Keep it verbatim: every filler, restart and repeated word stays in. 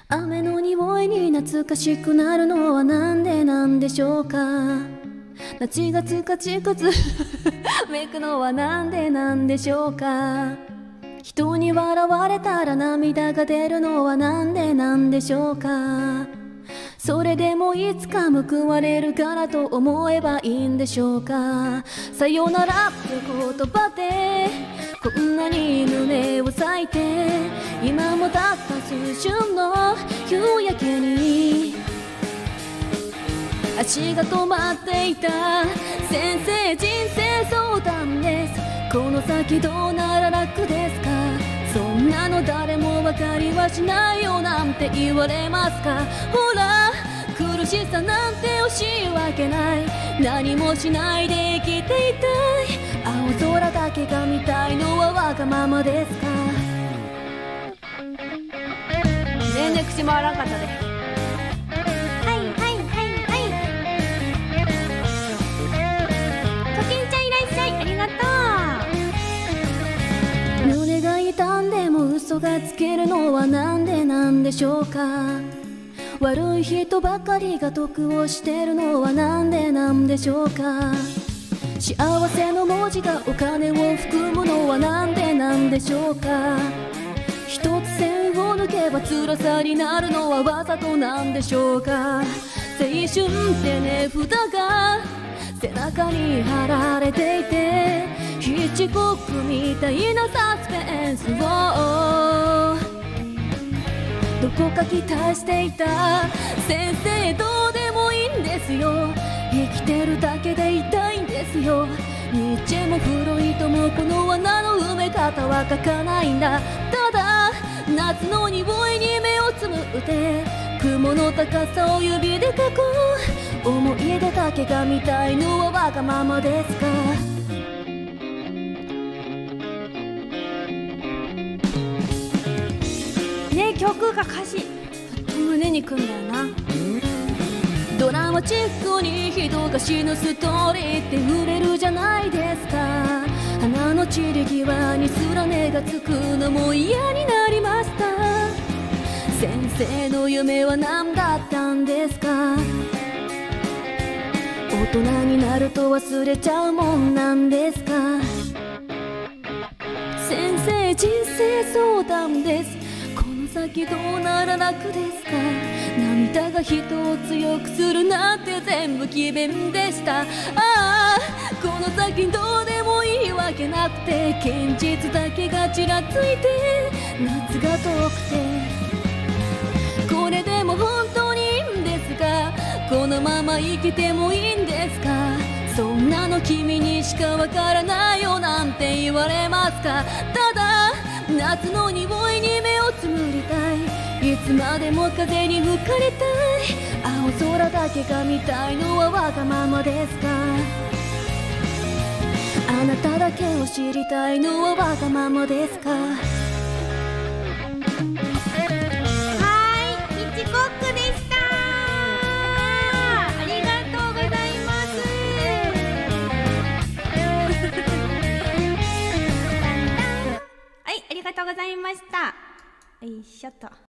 雨の匂いに懐かしくなるのはなんでなんでしょうか。夏がつかちくつめくのはなんでなんでしょうか。人に笑われたら涙が出るのはなんでなんでしょうか。それでもいつか報われるからと思えばいいんでしょうか。さよならって言葉でこんなに胸を裂いて、今もたった数瞬の夕焼けに足が止まっていた。先生人生相談です。この先どうなら楽ですか。そんなの誰も分かりはしないよなんて言われますか。ほら苦しさなんて教えわけない。何もしないで生きていたい。青空だけが見たいのはわがままですか。全然口回らんかったで。はいはいはいはいコキンちゃんいらっしゃい、ありがとう。胸が痛んでも嘘がつけるのはなんでなんでしょうか。悪い人ばかりが得をしてるのはなんでなんでしょうか。幸せの文字がお金を含むのはなんでなんでしょうか。一つ線を抜けば辛さになるのはわざとなんでしょうか。青春って値札が背中に貼られていて、ヒッチコックみたいなサスペンスをどこか期待していた。先生どうでもいいんですよ。生きてるだけで痛いんですよ。ニッチェもフロイトもこの穴の埋め方は書かないんだ。ただ夏の匂いに目をつむって雲の高さを指で描こう。思い出だけが見たいのはわがままですか。ね、曲が歌詞胸にくんだよな。ドラマチックに人が死ぬストーリーって売れるじゃないですか。花の散り際にすら根がつくのも嫌になりました。先生の夢は何だったんですか。大人になると忘れちゃうもんなんですか。先生人生相談です。この先どうなら楽ですか。涙が人を強くするなんて全部詭弁でした。ああこの先どうでもいいわけなくて、現実だけがちらついて夏が遠くて、これでも本当にいいんですか。このまま生きてもいいんですか。そんなの君にしかわからないよなんて言われますか。ただ夏の匂いに目をつむりたい。いつまでも風に吹かれたい。青空だけが見たいのはわがままですか。あなただけを知りたいのはわがままですか。 はーい、ヒッチコックでした。ありがとうございます。はい、ありがとうございました。よいしょと。